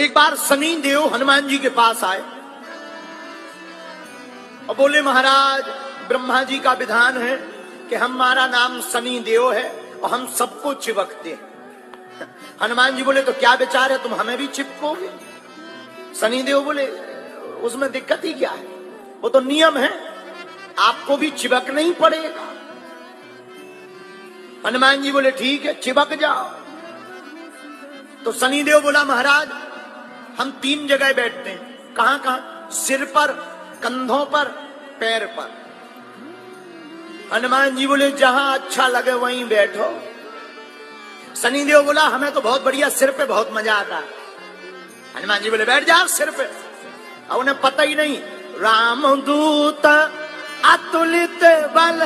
एक बार शनि देव हनुमान जी के पास आए और बोले, महाराज ब्रह्मा जी का विधान है कि हमारा नाम शनि देव है और हम सबको चिपकते हैं। हनुमान जी बोले, तो क्या विचार है, तुम हमें भी चिपकोगे? शनि देव बोले, उसमें दिक्कत ही क्या है, वो तो नियम है, आपको भी चिपकना ही पड़ेगा। हनुमान जी बोले, ठीक है, चिपक जाओ। तो शनि देव बोला, महाराज हम 3 जगह बैठते हैं। कहां कहां? सिर पर, कंधों पर, पैर पर। हनुमान जी बोले, जहां अच्छा लगे वहीं बैठो। शनि देव बोला, हमें तो बहुत बढ़िया सिर पे बहुत मजा आता है। हनुमान जी बोले, बैठ जाओ सिर पे। अब उन्हें पता ही नहीं, रामदूत अतुलित बल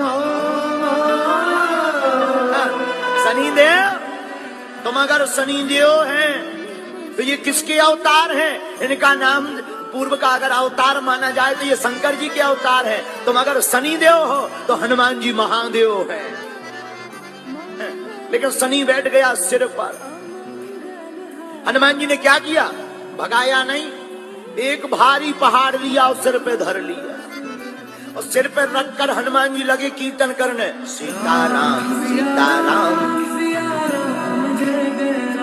शनि देव, तुम अगर शनि देव हैं तो ये किसके अवतार हैं? इनका नाम पूर्व का अगर अवतार माना जाए तो ये शंकर जी के अवतार हैं। तुम अगर शनि देव हो तो हनुमान जी महादेव हैं। लेकिन शनि बैठ गया सिर पर। हनुमान जी ने क्या किया? भगाया नहीं, एक भारी पहाड़ लिया और सिर पे धर लिया और सिर पे रखकर हनुमान जी लगे कीर्तन करने, सीताराम सीताराम।